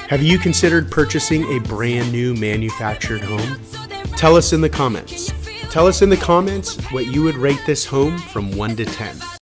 Have you considered purchasing a brand new manufactured home? Tell us in the comments. Tell us in the comments what you would rate this home from 1 to 10.